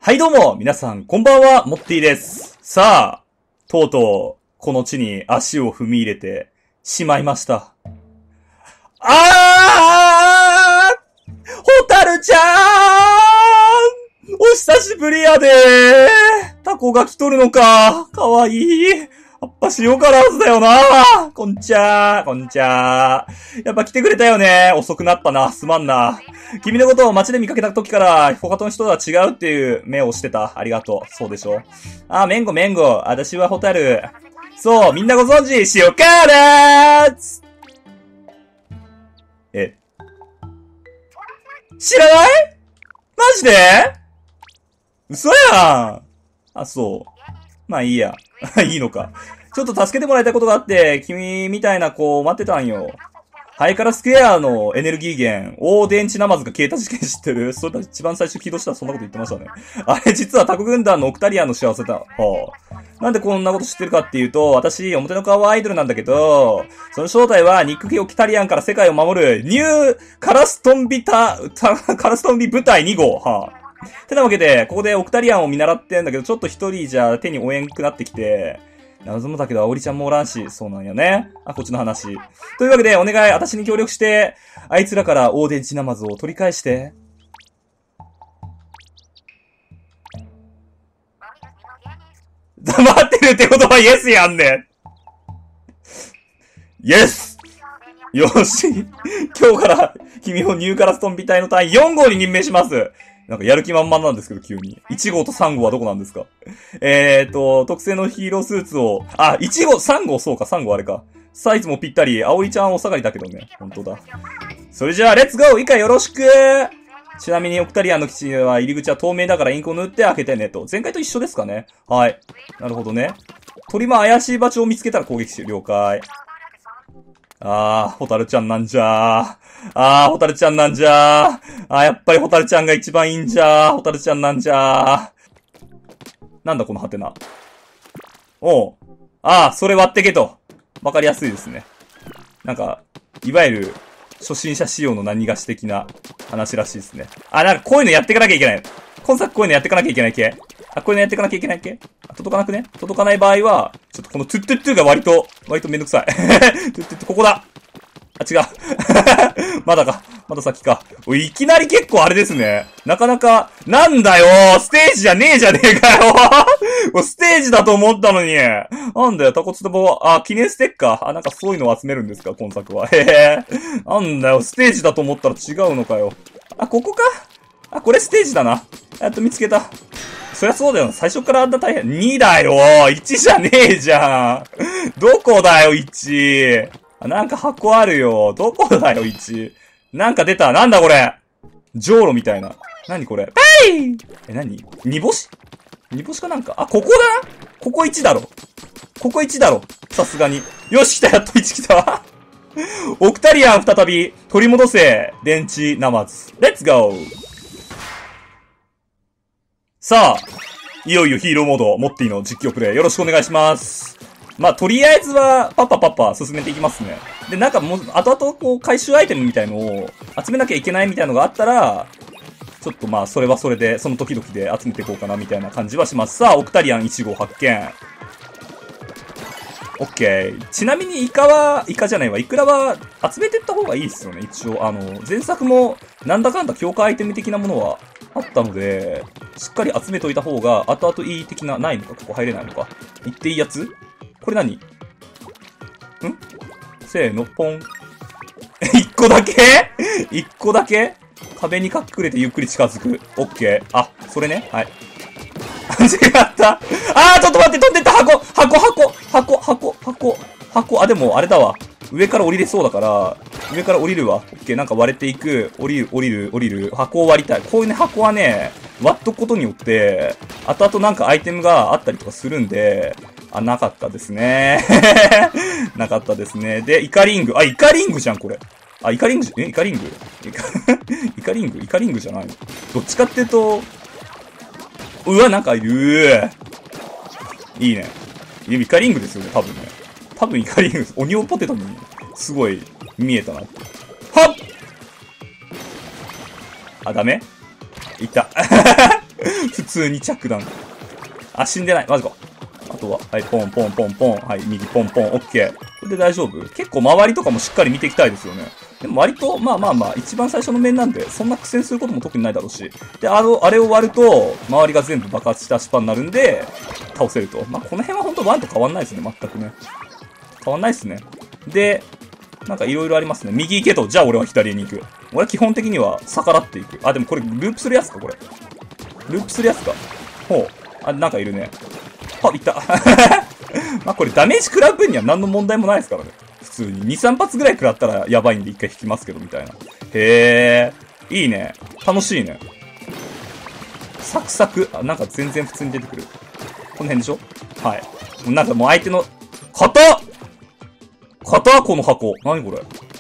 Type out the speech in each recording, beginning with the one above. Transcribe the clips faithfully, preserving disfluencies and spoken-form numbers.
はいどうも、皆さん、こんばんは、モッティです。さあ、とうとう、この地に足を踏み入れてしまいました。あーホタルちゃーんお久しぶりやでータコが来とるのかかわいい。やっぱ塩辛はずだよな。こんちゃー、こんちゃー。やっぱ来てくれたよね。遅くなったな。すまんな。君のことを街で見かけた時から、他の人とは違うっていう目をしてた。ありがとう。そうでしょ。あ、メンゴメンゴ。私はホタル。そう、みんなご存知、塩辛ーつえ。知らないマジで嘘やん。あ、そう。まあいいや。いいのか。ちょっと助けてもらいたいことがあって、君みたいな子待ってたんよ。ハイカラスクエアのエネルギー源、大電池ナマズが消えた事件知ってる？それ一番最初起動したらそんなこと言ってましたね。あれ実はタコ軍団のオクタリアンの幸せだ。はあ、なんでこんなこと知ってるかっていうと、私、表の顔アイドルなんだけど、その正体はニック系オクタリアンから世界を守るニューカラストンビタ、カラストンビ部隊に号。はあ、てなわけで、ここでオクタリアンを見習ってんだけど、ちょっと一人じゃ手に負えんくなってきて、謎もだけど、あおりちゃんもおらんし、そうなんやね。あ、こっちの話。というわけで、お願い、私に協力して、あいつらから大電池ナマズを取り返して。黙ってるってことはイエスやんね。イエスよし。今日から、君をニューカラストンビ隊の隊員よん号に任命します。なんかやる気満々なんですけど、急に。いち号とさん号はどこなんですか？えーと、特製のヒーロースーツを、あ、いち号、さん号、そうか、さん号あれか。サイズもぴったり、あおりちゃんお下がりだけどね。ほんとだ。それじゃあ、レッツゴー以下よろしく。ちなみに、オクタリアンの基地は入り口は透明だからインクを塗って開けてねと。前回と一緒ですかね。はい。なるほどね。鳥間怪しい場所を見つけたら攻撃し、了解。あー、ホタルちゃんなんじゃー。あー、ホタルちゃんなんじゃー。あー、やっぱりホタルちゃんが一番いいんじゃー。ホタルちゃんなんじゃー。なんだこのハテナ。おう。あー、それ割ってけと。わかりやすいですね。なんか、いわゆる、初心者仕様の何がし的な話らしいですね。あ、なんかこういうのやっていかなきゃいけない。今作こういうのやっていかなきゃいけない系。あ、こういうのやっていかなきゃいけない系。届かなくね？届かない場合は、ちょっとこのトゥットゥットゥが割と、割とめんどくさい。トゥットゥットゥ、ここだ。あ、違う。まだか。まだ先か。おい、いきなり結構あれですね。なかなか、なんだよステージじゃねえじゃねえかよステージだと思ったのに。なんだよ、タコツタボは、あ、記念ステッカー。あ、なんかそういうのを集めるんですか、今作は。へへ。なんだよ、ステージだと思ったら違うのかよ。あ、ここか？あ、これステージだな。やっと見つけた。そりゃそうだよ。最初からあんな大変。にだよ !いち じゃねえじゃん。どこだよ、いち。あ、なんか箱あるよ。どこだよ、いち。なんか出た。なんだこれ。じょうろみたいな。なにこれ。ペイえ、なに？煮干し？煮干しかなんか。あ、ここだな？ここいちだろ。ここいちだろ。さすがに。よし、来た。やっといち来たわ。オクタリアン再び取り戻せ。電池ナマズ。レッツゴー。さあ、いよいよヒーローモード、モッティの実況プレイよろしくお願いします。まあ、とりあえずは、パッパパッパ進めていきますね。で、なんかもう、後々こう、回収アイテムみたいのを集めなきゃいけないみたいのがあったら、ちょっとまあ、それはそれで、その時々で集めていこうかなみたいな感じはします。さあ、オクタリアンいち号発見。オッケー。ちなみにイカは、イカじゃないわ、イクラは集めてった方がいいっすよね、一応。あの、前作も、なんだかんだ強化アイテム的なものはあったので、しっかり集めといた方が、後々いい的な、ないのか、ここ入れないのか。言っていいやつ？これ何？ん？せーの、ポン。一個だけ？一個だけ？壁に隠れてゆっくり近づく。オッケー。あ、それね。はい。違った。あー、ちょっと待って、飛んでった箱箱箱箱箱箱箱あ、でも、あれだわ。上から降りれそうだから、上から降りるわ。オッケー、なんか割れていく。降りる、降りる、降りる。箱を割りたい。こういうね、箱はね、割っとくことによって、後々なんかアイテムがあったりとかするんで、あ、なかったですね。なかったですね。で、イカリング。あ、イカリングじゃん、これ。あ、イカリング、え、イカリングイカ、イカリングイカリングじゃないの？どっちかっていうと、うわ、なんかいる。いいね。イカリングですよね、多分ね。多分イカリングです。オニオンポテトに、すごい、見えたな。はっあ、ダメいった。普通に着弾。あ、死んでない。マジか。あとは、はい、ポンポンポンポン。はい、右ポンポン。オッケー。これで大丈夫？結構周りとかもしっかり見ていきたいですよね。でも割と、まあまあまあ、一番最初の面なんで、そんな苦戦することも特にないだろうし。で、あの、あれを割ると、周りが全部爆発した足パンになるんで、倒せると。まあ、この辺はほんとワンと変わんないですね、全くね。変わんないっすね。で、なんかいろいろありますね。右行けと。じゃあ俺は左に行く。俺は基本的には逆らっていく。あ、でもこれループするやつか、これ。ループするやつか。ほう。あ、なんかいるね。あ、いった。まあこれダメージ食らう分には何の問題もないですからね。普通に。に、さん発ぐらい食らったらやばいんで一回引きますけど、みたいな。へー。いいね。楽しいね。サクサク。あ、なんか全然普通に出てくる。この辺でしょ？はい。なんかもう相手の、硬っ硬っこの箱。何これ。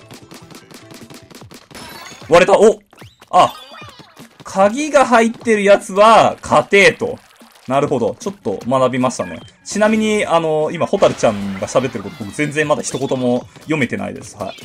割れた。おあ、鍵が入ってるやつは、家庭と。なるほど。ちょっと学びましたね。ちなみに、あの、今、ホタルちゃんが喋ってること僕全然まだ一言も読めてないです。はい。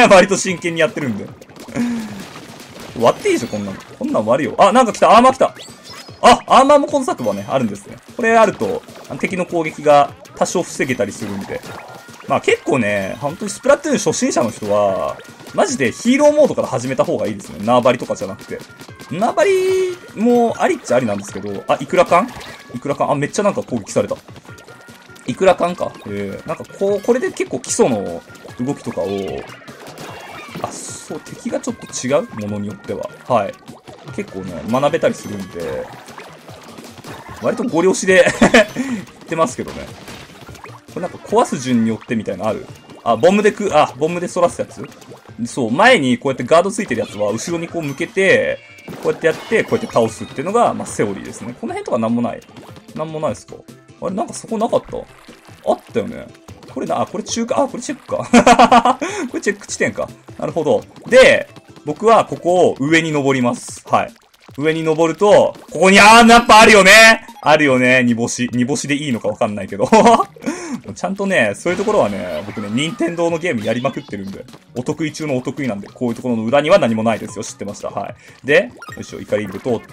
割と真剣にやってるんで。割っていいでしょ、こんなの。こんなん割るよ。あ、なんか来た。アーマー来た。あ、アーマーも今作はね、あるんですね。これあると、敵の攻撃が多少防げたりするんで。まあ結構ね、本当にスプラトゥーン初心者の人は、マジでヒーローモードから始めた方がいいですね。縄張りとかじゃなくて。縄張りもありっちゃありなんですけど、あ、いくらかんいくらかんあ、めっちゃなんか攻撃された。いくらかんか。えー、なんかこう、これで結構基礎の動きとかを、あ、そう、敵がちょっと違うものによっては。はい。結構ね、学べたりするんで、割とご了承で言ってますけどね。これなんか壊す順によってみたいなのある？あ、ボムでく、あ、ボムで反らすやつ？そう、前にこうやってガードついてるやつは、後ろにこう向けて、こうやってやって、こうやって倒すっていうのが、まあ、セオリーですね。この辺とかなんもない。なんもないですか？あれ、なんかそこなかった？あったよね。これな、あ、これ中華、あ、これチェックか。これチェック地点か。なるほど。で、僕はここを上に登ります。はい。上に登ると、ここに、あー、やっぱあるよねあるよね煮干し。煮干しでいいのかわかんないけど。ちゃんとね、そういうところはね、僕ね、任天堂のゲームやりまくってるんで、お得意中のお得意なんで、こういうところの裏には何もないですよ。知ってました。はい。で、よいしょ、イカリング通って、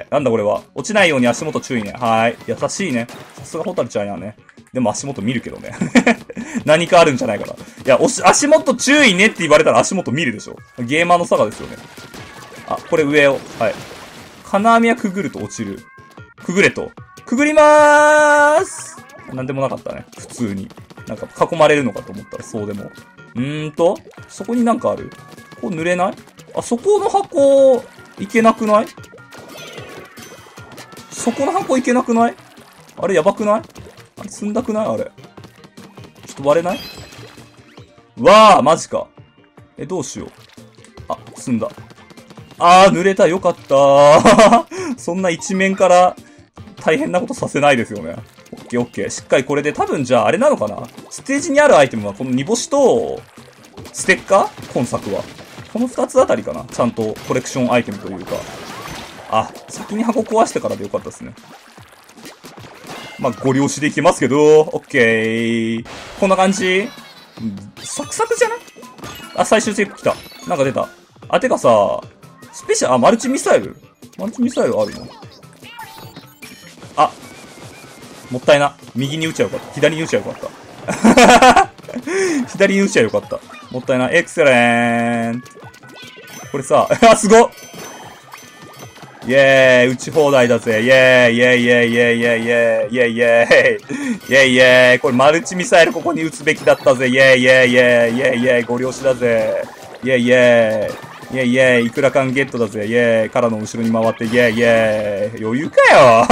なんだこれは。落ちないように足元注意ね。はい。優しいね。さすがホタルちゃんやね。でも足元見るけどね。何かあるんじゃないかな。いや、おし、足元注意ねって言われたら足元見るでしょ。ゲーマーの差がですよね。あ、これ上を。はい。金網はくぐると落ちる。くぐれと。くぐりまーすなんでもなかったね。普通に。なんか囲まれるのかと思ったらそうでも。うーんと、そこになんかある？こう濡れない？あ、そこの箱、いけなくない？そこの箱いけなくない？あれやばくない？あれ積んだくない？あれ。ちょっと割れない？わー、マジか。え、どうしよう。あ、積んだ。あー、濡れた。よかったー。そんな一面から大変なことさせないですよね。オッケーオッケー。しっかりこれで多分じゃああれなのかな？ステージにあるアイテムはこの煮干しと、ステッカー？今作は。この二つあたりかな？ちゃんとコレクションアイテムというか。あ、先に箱壊してからでよかったですね。まあ、ご了承でいきますけど、オッケー。こんな感じ？サクサクじゃない？あ、最終チェック来た。なんか出た。あ、てかさ、スペシャル、あ、マルチミサイル？マルチミサイルあるの？あ、もったいな。右に打ちゃよかった。左に打ちゃよかった。左に打ちゃよかった。もったいな。エクセレント。これさ、あ、すごっ！イェーイ打ち放題だぜイェーイイェーイイェーイイェーイイェーイイェーイイェーイイェーイイェーイイェーイこれマルチミサイルここに撃つべきだったぜイェーイイェーイイェーイイェーイイェーイご了承だぜイェーイイェーイイェーイイェーイいくらかんゲットだぜイェーイからの後ろに回ってイェーイイェーイ余裕かよ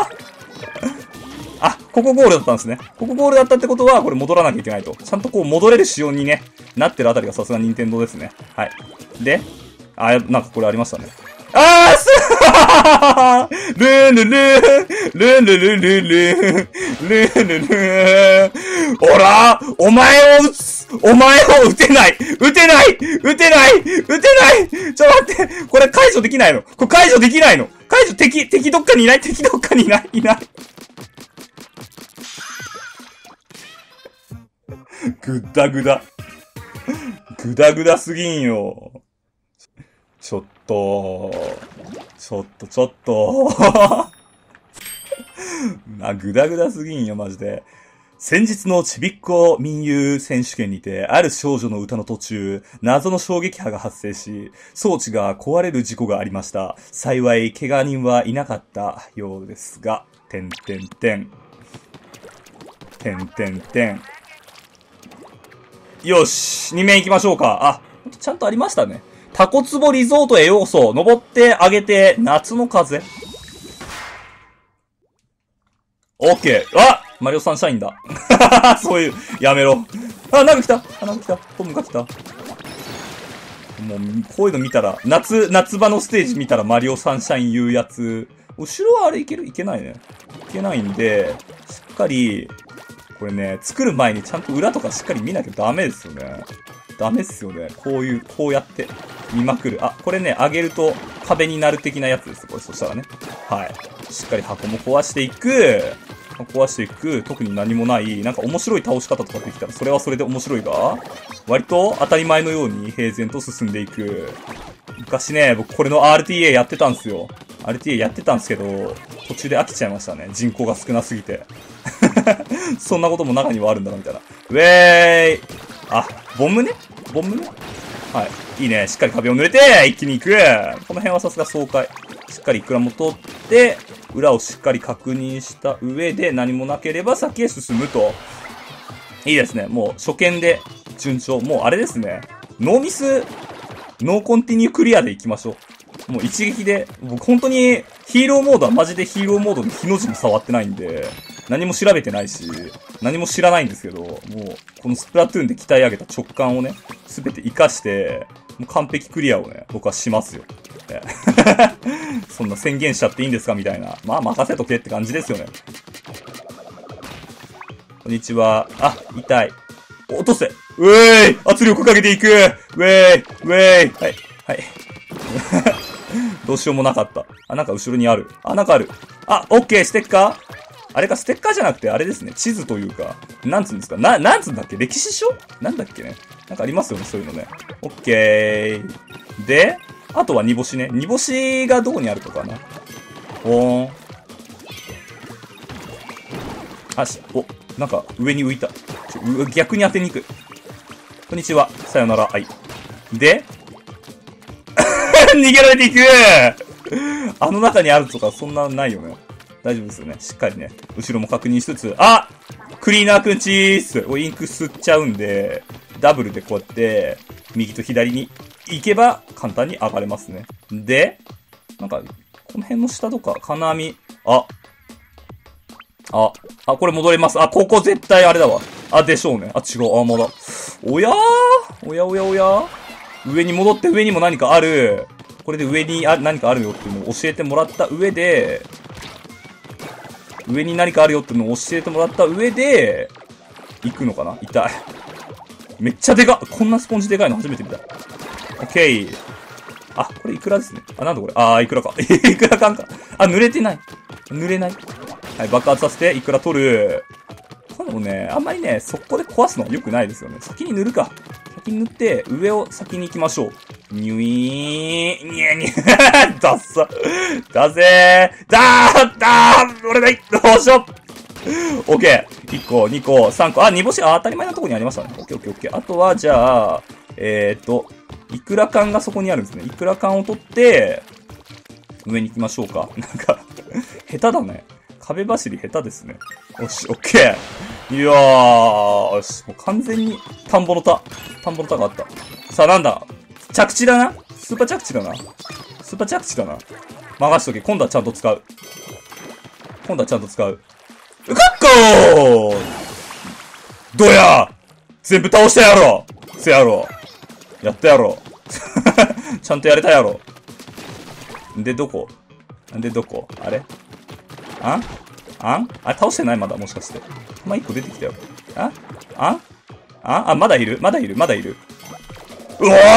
あ、ここゴールだったんですね。ここゴールだったってことは、これ戻らなきゃいけないと。ちゃんとこう戻れる仕様にね、なってるあたりがさすが任天堂ですね。はい。で、あ、なんかこれありましたね。あーすルーンルルーンルンルルルルーンルンルルーンほらお前を撃つお前を撃てない撃てない撃てない撃てないちょっと待ってこれ解除できないのこれ解除できないの解除敵、敵どっかにいない敵どっかにいないいないぐだぐだ。ぐだぐだすぎんよ。ちょっと、ちょっと、ちょっと。 あ、ぐだぐだすぎんよ、マジで。先日のちびっこ民謡選手権にて、ある少女の歌の途中、謎の衝撃波が発生し、装置が壊れる事故がありました。幸い、怪我人はいなかったようですが、てんてんてん。てんてんてん。よし、に面行きましょうか。あ、ちゃんとありましたね。タコツボリゾートへようこそ。登ってあげて、夏の風。オッケー。あ、マリオサンシャインだ。そういう、やめろ。あ、なんか来た。あ、なんか来た。トムが来た。もう、こういうの見たら、夏、夏場のステージ見たらマリオサンシャイン言うやつ。後ろはあれいけるいけないね。いけないんで、しっかり、これね、作る前にちゃんと裏とかしっかり見なきゃダメですよね。ダメっすよね。こういう、こうやって見まくる。あ、これね、上げると壁になる的なやつです。これ、そしたらね。はい。しっかり箱も壊していく。壊していく。特に何もない。なんか面白い倒し方とかできたら、それはそれで面白いが、割と当たり前のように平然と進んでいく。昔ね、僕これの アールティーエー やってたんですよ。アールティーエー やってたんですけど、途中で飽きちゃいましたね。人口が少なすぎて。そんなことも中にはあるんだな、みたいな。ウェーイ。あ、ボムねボムねはい。いいね。しっかり壁を濡れて、一気に行く。この辺はさすが爽快。しっかりいくらも取って、裏をしっかり確認した上で何もなければ先へ進むと。いいですね。もう初見で順調。もうあれですね。ノーミス、ノーコンティニュークリアで行きましょう。もう一撃で、僕本当にヒーローモードはマジでヒーローモードで日の字も触ってないんで、何も調べてないし、何も知らないんですけど、もうこのスプラトゥーンで鍛え上げた直感をね、すべて活かして、もう完璧クリアをね、僕はしますよ。そんな宣言しちゃっていいんですかみたいな。まあ任せとけって感じですよね。こんにちは。あ、痛い。落とせ。うえーい圧力かけていく。ウェーイウェーイはい。はい。どうしようもなかった。あ、なんか後ろにある。あ、なんかある。あ、オッケー、ステッカーあれか、ステッカーじゃなくて、あれですね。地図というか、なんつうんですかな、なんつうんだっけ歴史書なんだっけねなんかありますよね、そういうのね。オッケー。で、あとは煮干しね。煮干しがどこにあるとかな。おーん。あし、お、なんか上に浮いた。ちょ逆に当てに行く。こんにちは。さよなら。はい。で逃げられていくあの中にあるとかそんなないよね。大丈夫ですよね。しっかりね。後ろも確認しつつ、あクリーナーくんチースおインク吸っちゃうんで、ダブルでこうやって、右と左に行けば簡単に上がれますね。で、なんか、この辺の下とか、金網、あ、あ、あ、これ戻れます。あ、ここ絶対あれだわ。あ、でしょうね。あ、違う、あ、まだ。おやーおやおやおや上に戻って上にも何かある。これで上にあ何かあるよっていうのを教えてもらった上で、上に何かあるよっていうのを教えてもらった上で、行くのかな痛い。めっちゃでかっこんなスポンジでかいの初めて見た。オッケー。あ、これイクラですね。あ、なんだこれあー、イクラか。イクラかんか。あ、濡れてない。濡れない。はい、爆発させて、イクラ取る。このね、あんまりね、速攻で壊すのは良くないですよね。先に塗るか。先に塗って、上を先に行きましょう。にゅいーん、にゃにゃだっさ。だぜー。だーだー俺だいどうしようオッケー。いっこ、にこ、さんこ。あ、煮干し、あ、当たり前なとこにありましたね。オッケーオッケーオッケー。あとは、じゃあ、えーっと、イクラ缶がそこにあるんですね。イクラ缶を取って、上に行きましょうか。なんか、下手だね。壁走り下手ですね。よし、オッケー。いやー、よし、もう完全に、田んぼの田。田んぼの田があった。さあ、なんだ着地だなスーパー着地だなスーパー着地だな任しとけ。今度はちゃんと使う。今度はちゃんと使う。うかっこーどや全部倒したやろせやろやったやろちゃんとやれたやろで、どこで、どこあれあんあんあれ倒してないまだもしかして。弾いっこ出てきたよ。ああああ、まだいるまだいるまだいる。うわー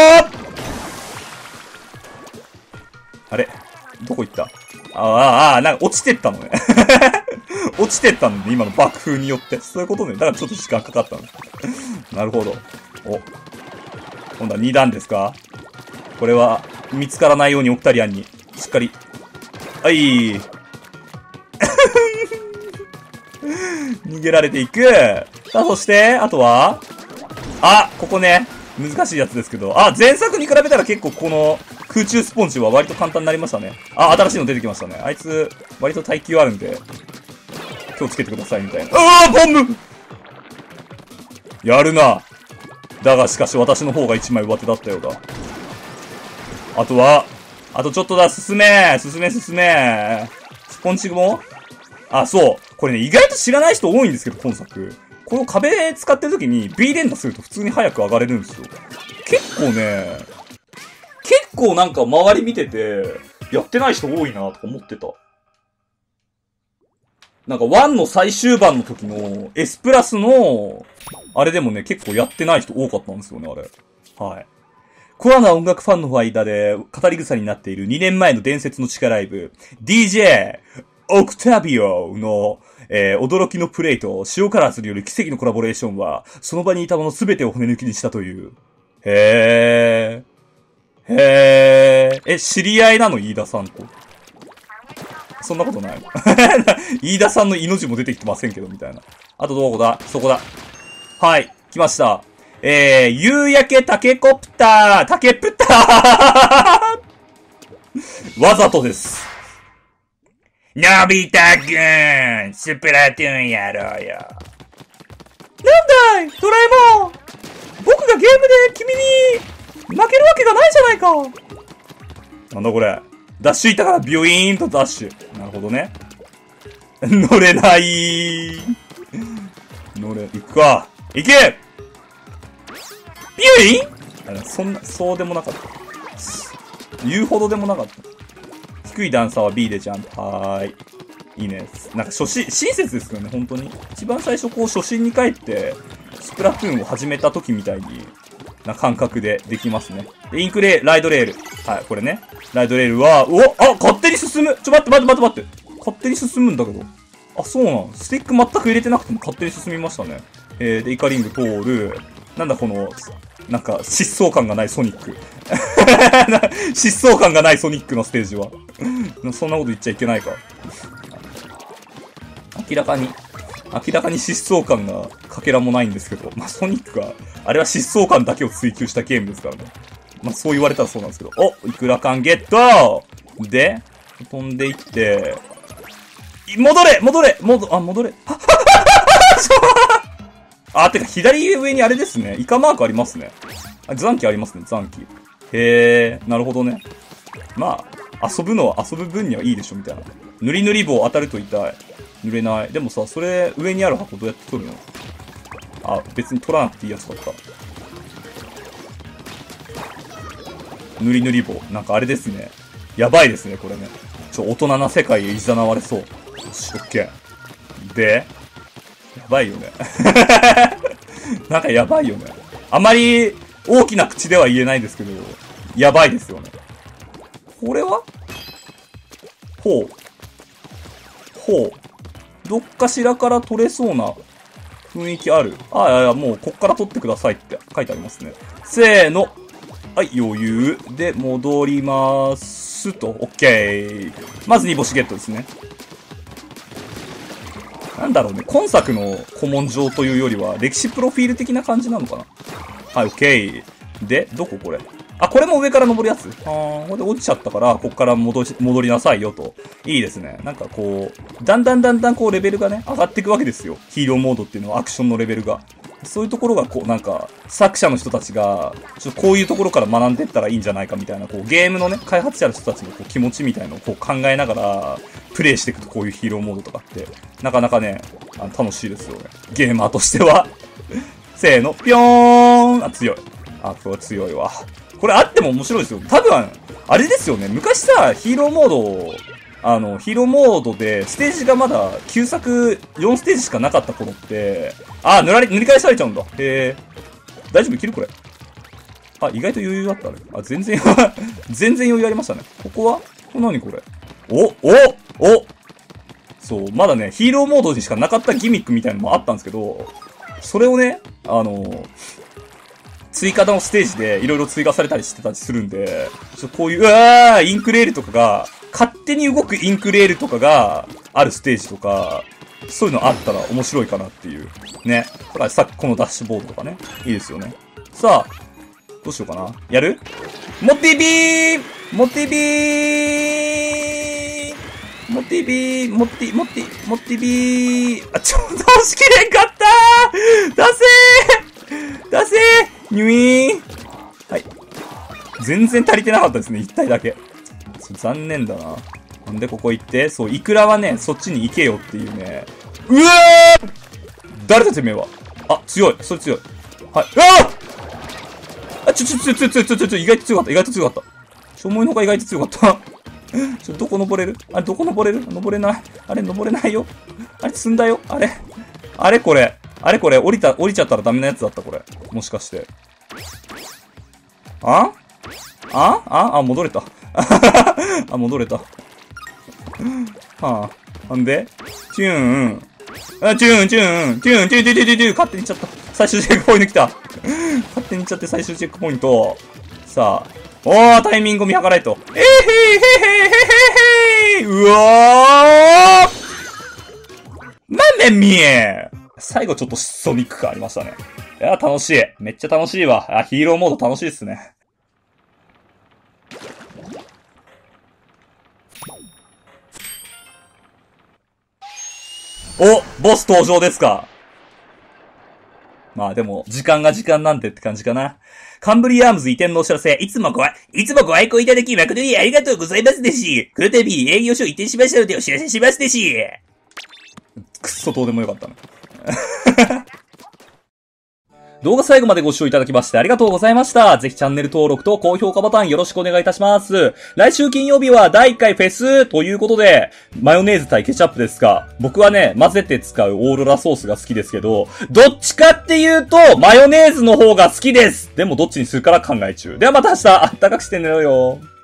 あれどこ行ったああ、ああ、なんか落ちてったのね。落ちてったんで、今の爆風によって。そういうことね。だからちょっと時間かかったの。なるほど。お。今度はに段ですかこれは、見つからないようにオクタリアンに、しっかり。はい。 逃げられていく。さあ、そして、あとは、あ、ここね、難しいやつですけど、あ、前作に比べたら結構この空中スポンジは割と簡単になりましたね。あ、新しいの出てきましたね。あいつ、割と耐久あるんで、気をつけてくださいみたいな。うわー、ボムやるな。だがしかし私の方が一枚上手だったようだ。あとは、あとちょっとだ、進め進め進めスポンジもあ、そう。これね、意外と知らない人多いんですけど、今作。この壁使ってる時に B 連打すると普通に早く上がれるんですよ。結構ね、結構なんか周り見てて、やってない人多いなと思ってた。なんかワンの最終版の時の S プラスの、あれでもね、結構やってない人多かったんですよね、あれ。はい。コアな音楽ファンの間で語り草になっているにねんまえの伝説の地下ライブ、ディージェー オクタビオの、えー、驚きのプレイと塩カラーズによる奇跡のコラボレーションは、その場にいたものすべてを骨抜きにしたという。へー。へー。え、知り合いなの飯田さんと。そんなことない飯田さんの命も出てきてませんけど、みたいな。あとどこだそこだ。はい、来ました。えー、夕焼けタケコプタータケプターわざとです。のび太くんスプラトゥーンやろうよ。なんだいドラえもん僕がゲームで君に負けるわけがないじゃないか。なんだこれ。ダッシュいったからビュイーンとダッシュ。なるほどね。乗れない。乗れ、行くか。行けビュイーンそんな、そうでもなかった。言うほどでもなかった。低い段差は B でジャンプ。はーい。いいね。なんか初心、親切ですよね、本当に。一番最初こう初心に帰って、スプラトゥーンを始めた時みたいに、な感覚でできますね。で、インクレ、ライドレール。はい、これね。ライドレールは、うおあ勝手に進むちょ、待って待って待って待って勝手に進むんだけど。あ、そうなのスティック全く入れてなくても勝手に進みましたね。えー、で、イカリング通る。なんだこの、なんか、疾走感がないソニック。疾走感がないソニックのステージは。そんなこと言っちゃいけないか。明らかに、明らかに疾走感がかけらもないんですけど、まあ、ソニックが、あれは疾走感だけを追求したゲームですからね。まあ、そう言われたらそうなんですけど、おいくら感ゲットで、飛んでいって、戻れ戻れ戻、あ、戻れ。あ、てか、左上にあれですね。イカマークありますね。あ、残機ありますね、残機。へー、なるほどね。まあ、遊ぶのは遊ぶ分にはいいでしょ、みたいな。塗り塗り棒当たると痛い。塗れない。でもさ、それ、上にある箱どうやって取るの？あ、別に取らなくていいやつだった。塗り塗り棒。なんかあれですね。やばいですね、これね。ちょ、大人な世界へ誘われそう。よし、オッケー。で、やばいよね。なんかやばいよね。あまり大きな口では言えないですけど、やばいですよね。これはほう。ほう。どっかしらから取れそうな雰囲気ある。ああ、いやいや、もうこっから取ってくださいって書いてありますね。せーの。はい、余裕。で、戻りまーすと。オッケー。まずに星ゲットですね。なんだろうね。今作の古文書というよりは、歴史プロフィール的な感じなのかな。はい、オッケー。で、どここれ。あ、これも上から登るやつ。あー、これで落ちちゃったから、こっから戻し、戻りなさいよと。いいですね。なんかこう、だんだんだんだんこうレベルがね、上がっていくわけですよ。ヒーローモードっていうのはアクションのレベルが。そういうところがこう、なんか、作者の人たちが、ちょっとこういうところから学んでいったらいいんじゃないかみたいな、こう、ゲームのね、開発者の人たちのこう気持ちみたいなのをこう考えながら、プレイしていくとこういうヒーローモードとかって、なかなかね、あの楽しいですよね。ゲーマーとしては。せーの、ぴょーんあ、強い。あ、これ強いわ。これあっても面白いですよ。多分、あれですよね。昔さ、ヒーローモード、あの、ヒーローモードで、ステージがまだ、旧作よんステージしかなかった頃って、あ、塗られ、塗り返されちゃうんだ。へえ。大丈夫いけるこれ。あ、意外と余裕だったね。あ、全然、全然余裕ありましたね。ここはこれ何これ。お、お、おそう、まだね、ヒーローモードにしかなかったギミックみたいなのもあったんですけど、それをね、あの、追加のステージでいろいろ追加されたりしてたりするんで、ちょこういう、うわーインクレールとかが、勝手に動くインクレールとかがあるステージとか、 そういうのあったら面白いかなっていう。ね。だからさっきこのダッシュボードとかね。いいですよね。さあ、どうしようかな。やる？モテビーモテビーモテビーモテ、モテ、モテビーあ、ちょっと押しきれんかったー出せー出せーニュイーンはい。全然足りてなかったですね、一体だけ。残念だな。なんでここ行って、そう、イクラはね、そっちに行けよっていうね。うわー誰だてめえは。あ、強い。それ強い。はい。うわーあ、ちょ、ちょ、ちょ、ちょ、ちょ、ちょ、ちょ、ちょ、意外と強かった。意外と強かった。しょもいのが意外と強かった。ちょ、どこ登れるあれ、どこ登れる登れない。あれ、登れないよ。あれ、積んだよ。あれ。あれ、これ。あれ、これ。降りた、降りちゃったらダメなやつだった、これ。もしかして。ああああ、戻れた。あ、戻れた。はあ。なんでチューン。あ、チューン、チューン、チューン、チューン、チューン、チューン、チューン、チューン、勝手に行っちゃった。最終チェックポイント来た。勝手に行っちゃって最終チェックポイント。さあ。おー、タイミングを見計らえと。えへへへへへへうわーまめみえ最後ちょっとソニック感ありましたね。いや、楽しい。めっちゃ楽しいわ。あ、ヒーローモード楽しいっすね。お、ボス登場ですか。まあでも、時間が時間なんてって感じかな。カンブリアームズ移転のお知らせ、いつもごあ、いつもご愛顧いただき、誠にありがとうございますでし。この度営業所移転しましたのでお知らせしますでし。くっそどうでもよかったな。動画最後までご視聴いただきましてありがとうございました。ぜひチャンネル登録と高評価ボタンよろしくお願いいたします。来週金曜日はだいいっかいフェスということで、マヨネーズ対ケチャップですが、僕はね、混ぜて使うオーロラソースが好きですけど、どっちかっていうと、マヨネーズの方が好きです。でもどっちにするから考え中。ではまた明日、あったかくして寝ろよ。